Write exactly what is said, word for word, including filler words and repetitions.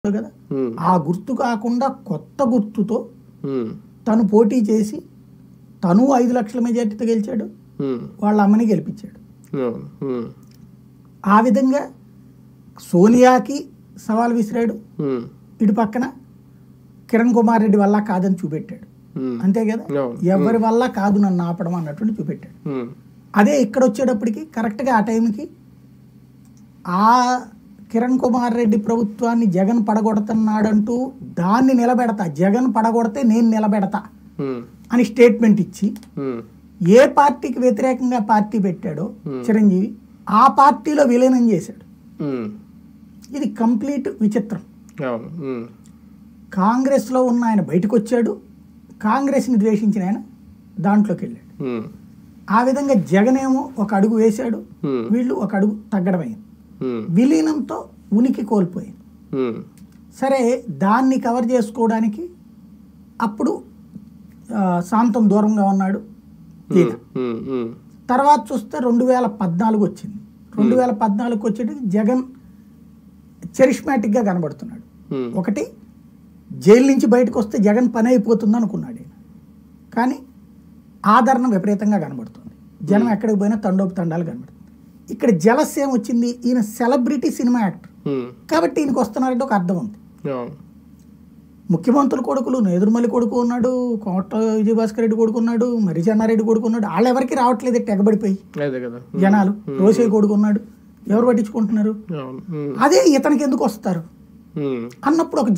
కదా ఆ గుర్తు కాకుండా కొత్త గుర్తుతో తను పోటీ చేసి తను ఐదు లక్షల మెజార్టీతో గెలిచాడు, వాళ్ళ అమ్మని గెలిపించాడు. ఆ విధంగా సోనియాకి సవాల్ విసిరాడు, ఇటు పక్కన కిరణ్ కుమార్ రెడ్డి వల్ల కాదని చూపెట్టాడు. అంతే కదా, ఎవరి వల్ల కాదు నన్ను ఆపడం అన్నట్టు చూపెట్టాడు. అదే ఇక్కడ వచ్చేటప్పటికి కరెక్ట్గా ఆ టైంకి ఆ కిరణ్ కుమార్ రెడ్డి ప్రభుత్వాన్ని జగన్ పడగొడుతున్నాడంటూ దాన్ని నిలబెడతా, జగన్ పడగొడితే నేను నిలబెడతా అని స్టేట్మెంట్ ఇచ్చి ఏ పార్టీకి వ్యతిరేకంగా పార్టీ పెట్టాడో చిరంజీవి ఆ పార్టీలో విలీనం చేశాడు. ఇది కంప్లీట్ విచిత్రం. కాంగ్రెస్లో ఉన్న ఆయన బయటకు వచ్చాడు, కాంగ్రెస్ని ద్వేషించిన ఆయన దాంట్లోకి వెళ్ళాడు. ఆ విధంగా జగన్ ఏమో ఒక అడుగు వేశాడు, వీళ్ళు ఒక అడుగు తగ్గడమైంది. విలీనంతో ఉనికి కోల్పోయింది. సరే, దాన్ని కవర్ చేసుకోవడానికి అప్పుడు శాంతం దూరంగా ఉన్నాడు. తర్వాత చూస్తే రెండు వేల పద్నాలుగు వచ్చింది. రెండు వేల పద్నాలుగుకి వచ్చేటికి జగన్ చరిష్మాటిక్గా కనబడుతున్నాడు. ఒకటి, జైలు నుంచి బయటకు వస్తే జగన్ పని అయిపోతుంది అనుకున్నాడు ఈయన, కానీ ఆదరణ విపరీతంగా కనబడుతుంది. జనం ఎక్కడికి పోయినా తండోపు తండాలు కనబడుతుంది. ఇక్కడ జలస్ ఏమొచ్చింది, ఈయన సెలబ్రిటీ సినిమా యాక్టర్ కాబట్టి ఈయనకి వస్తున్నారంటే ఒక అర్థం ఉంది. ముఖ్యమంత్రుల కొడుకులు, నేదురుమల్లి కొడుకు ఉన్నాడు, కోట విజయభాస్కర్ రెడ్డి కొడుకు ఉన్నాడు, మరి చెన్నారెడ్డి కొడుకు ఉన్నాడు. వాళ్ళు ఎవరికి రావట్లేదు, తెగబడిపోయి జనాలు. రోసే కొడుకు ఉన్నాడు, ఎవరు పట్టించుకుంటున్నారు? అదే ఇతనికి ఎందుకు వస్తారు అన్నప్పుడు ఒక